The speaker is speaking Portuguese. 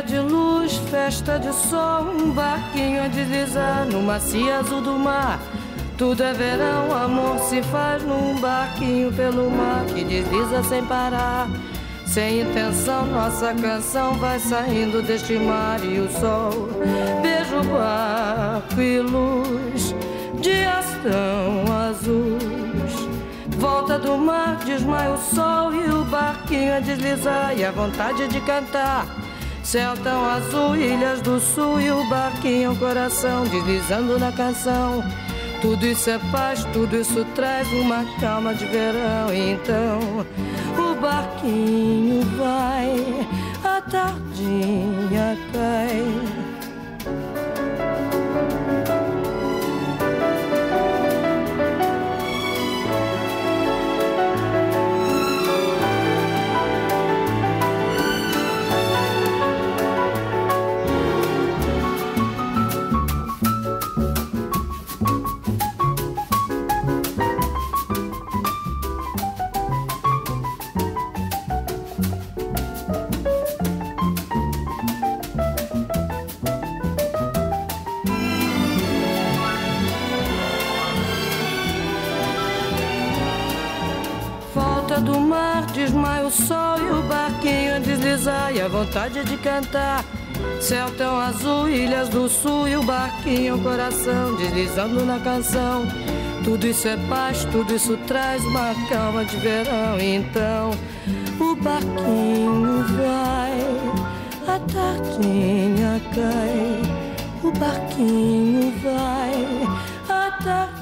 Dia de luz, festa de sol, um barquinho a deslizar no macio azul do mar. Tudo é verão, amor se faz num barquinho pelo mar que desliza sem parar. Sem intenção, nossa canção vai saindo deste mar e o sol beija o barco e luz, dias tão azuis. Volta do mar, desmaia o sol e o barquinho a deslizar e a vontade de cantar. Céu tão azul, ilhas do sul e o barquinho, coração deslizando na canção. Tudo isso é paz, tudo isso traz uma calma de verão. E então o barquinho vai, a tardinha cai. Do mar, desmaia o sol e o barquinho a deslizar e a vontade de cantar. Céu tão azul, ilhas do sul e o barquinho, coração deslizando na canção. Tudo isso é paz, tudo isso traz uma calma de verão. Então o barquinho vai, a tardinha cai. O barquinho vai, a tardinha